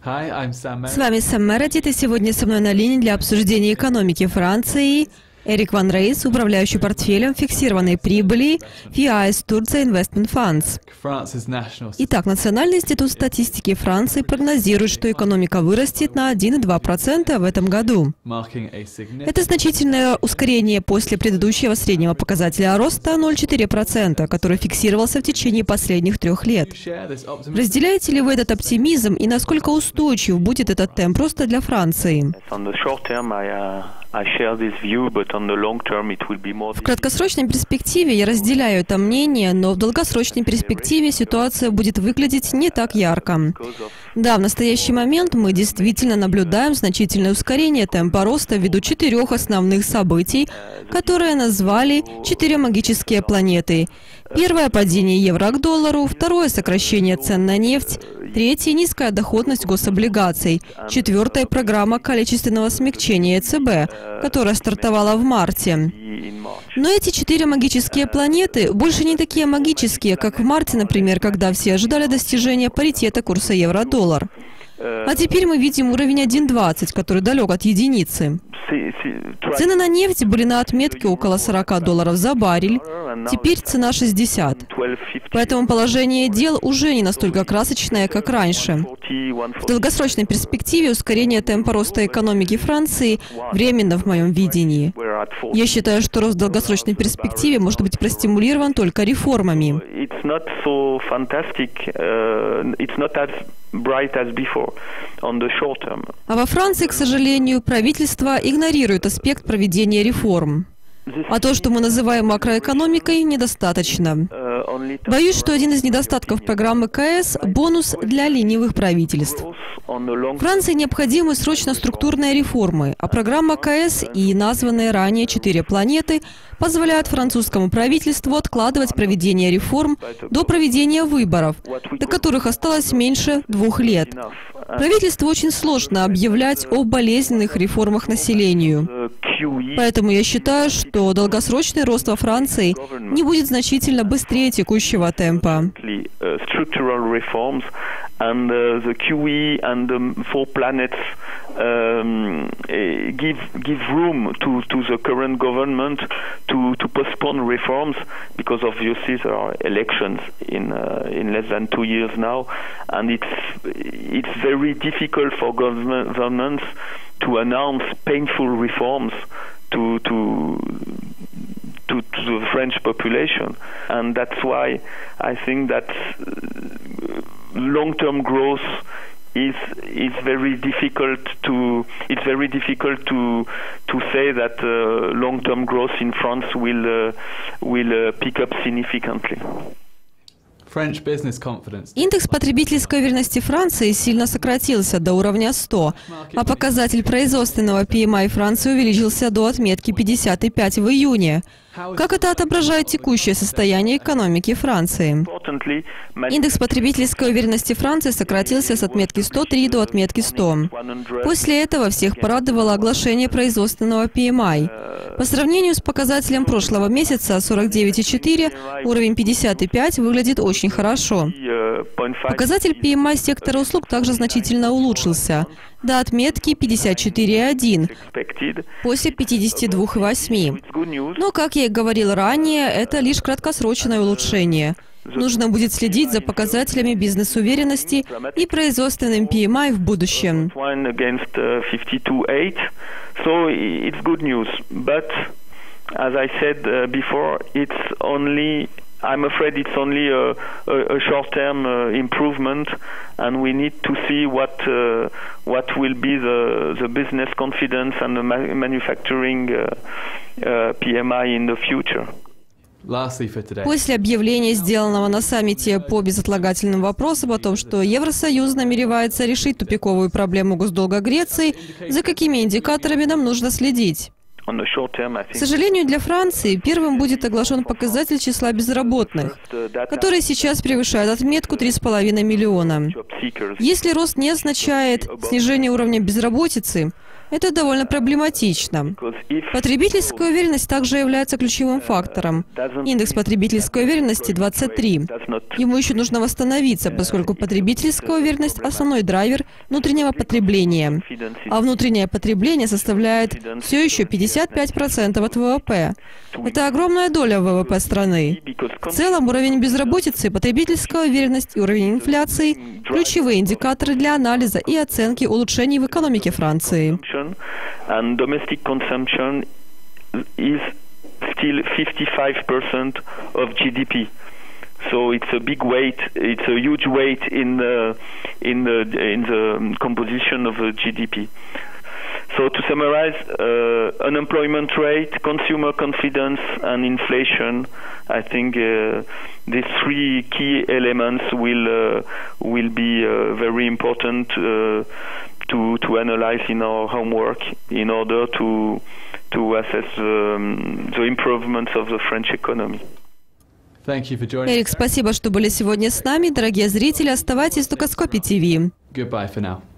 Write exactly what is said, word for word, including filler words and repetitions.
Hi, I'm Sam С вами Сэм Мередит, и сегодня со мной на линии для обсуждения экономики Франции Эрик Ван Рейс, управляющий портфелем фиксированной прибыли ви ай эс Turcia Investment Funds. Итак, Национальный институт статистики Франции прогнозирует, что экономика вырастет на один и два десятых процента в этом году. Это значительное ускорение после предыдущего среднего показателя роста ноль целых четыре десятых процента, который фиксировался в течение последних трех лет. Разделяете ли вы этот оптимизм и насколько устойчив будет этот темп роста для Франции? В краткосрочной перспективе я разделяю это мнение, но в долгосрочной перспективе ситуация будет выглядеть не так ярко. Да, в настоящий момент мы действительно наблюдаем значительное ускорение темпа роста ввиду четырех основных событий, которые назвали «четыре магические планеты». Первое – падение евро к доллару, второе – сокращение цен на нефть, третье – низкая доходность гособлигаций, четвертое – программа количественного смягчения ЭЦБ, которая стартовала в марте. Но эти четыре магические планеты больше не такие магические, как в марте, например, когда все ожидали достижения паритета курса евро-доллар. А теперь мы видим уровень один целых двадцать, который далек от единицы. Цены на нефть были на отметке около сорока долларов за баррель, теперь цена шестьдесят. Поэтому положение дел уже не настолько красочное, как раньше. В долгосрочной перспективе ускорение темпа роста экономики Франции временно в моем видении. Я считаю, что рост в долгосрочной перспективе может быть простимулирован только реформами. А во Франции, к сожалению, правительство игнорирует аспект проведения реформ. А то, что мы называем макроэкономикой, недостаточно. Боюсь, что один из недостатков программы КС – бонус для ленивых правительств. Франции необходимы срочно структурные реформы, а программа КС и названные ранее четыре планеты позволяют французскому правительству откладывать проведение реформ до проведения выборов, до которых осталось меньше двух лет. Правительству очень сложно объявлять о болезненных реформах населению. Поэтому я считаю, что долгосрочный рост во Франции не будет значительно быстрее текущего темпа. And uh, the Q E and the four planets um, give give room to, to the current government to, to postpone reforms because obviously there are elections in uh, in less than two years now, and it's it's very difficult for government, governments to announce painful reforms to to. To, to the French population, and that's why I think that long-term growth is is very difficult to it's very difficult to to say that uh, long-term growth in France will uh, will uh, pick up significantly. Индекс потребительской уверенности Франции сильно сократился до уровня сто, а показатель производственного пи эм ай Франции увеличился до отметки пятьдесят пять в июне. Как это отображает текущее состояние экономики Франции? Индекс потребительской уверенности Франции сократился с отметки сто три до отметки сто. После этого всех порадовало оглашение производственного пи эм ай. По сравнению с показателем прошлого месяца сорок девять и четыре, уровень пятьдесят пять выглядит очень хорошо. Показатель пи эм ай сектора услуг также значительно улучшился до отметки пятьдесят четыре и один после пятидесяти двух и восьми. Но, как я и говорил ранее, это лишь краткосрочное улучшение. Нужно будет следить за показателями бизнес-уверенности и производственным пи эм ай в будущем. I'm afraid it's only a, a, a short-term uh, improvement, and we need to see what uh, what will be the the business confidence and the ma manufacturing uh, uh, пи эм ай in the future. После объявления, сделанного на саммите по безотлагательным вопросам о том, что Евросоюз намеревается решить тупиковую проблему госдолга Греции, за какими индикаторами нам нужно следить? К сожалению, для Франции первым будет оглашен показатель числа безработных, который сейчас превышает отметку три с половиной миллиона. Если рост не означает снижение уровня безработицы, Это довольно проблематично. Потребительская уверенность также является ключевым фактором. Индекс потребительской уверенности двадцать три. Ему еще нужно восстановиться, поскольку потребительская уверенность – основной драйвер внутреннего потребления. А внутреннее потребление составляет все еще пятьдесят пять процентов от ВВП. Это огромная доля ВВП страны. В целом, уровень безработицы, потребительская уверенность и уровень инфляции – ключевые индикаторы для анализа и оценки улучшений в экономике Франции. And domestic consumption is still fifty-five percent of G D P. So it's a big weight. It's a huge weight in the in the in the composition of the G D P. So to summarize, uh, unemployment rate, consumer confidence, and inflation. I think uh, these three key elements will uh, will be uh, very important uh, to to analyze in our homework in order to to assess um, the improvements of the French economy. Эрик, спасибо, что были сегодня с нами. Дорогие зрители, оставайтесь в Дукаскопе ТВ. Goodbye for now.